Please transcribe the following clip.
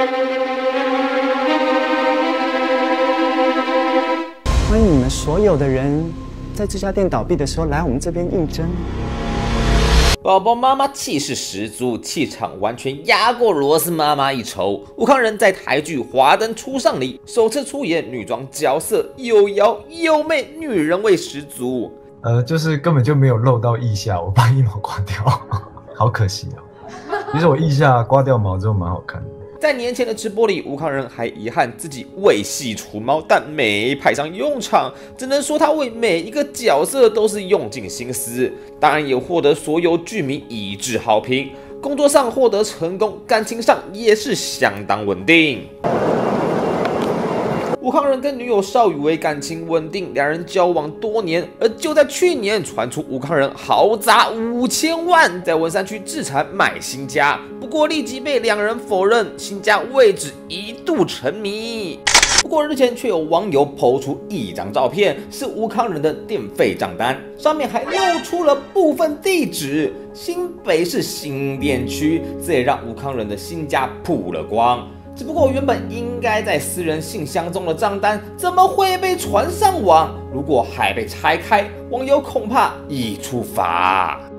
欢迎你们所有的人，在这家店倒闭的时候来我们这边应征。 宝宝妈妈气势十足，气场完全压过罗斯妈妈一筹。吴慷仁在台剧《华灯初上》里首次出演女装角色，又妖又媚，女人味十足。 就是根本就没有露到腋下，我把腋毛刮掉，好可惜哦。其实我腋下刮掉毛之后蛮好看的。 在年前的直播里，吴慷仁还遗憾自己为戏除毛，但没派上用场，只能说他为每一个角色都是用尽心思，当然也获得所有剧迷一致好评。工作上获得成功，感情上也是相当稳定。吴慷仁跟女友邵雨薇感情稳定，两人交往多年，而就在去年传出吴慷仁豪砸5000万在文山区置产买新家，不过立即被两人否认，新家位置一度成谜。不过日前却有网友抛出一张照片，是吴慷仁的电费账单，上面还露出了部分地址，新北市新店区，这也让吴慷仁的新家曝了光。只不过原本应该在私人信箱中的账单，怎么会被传上网？如果还被拆开，网友恐怕已触发。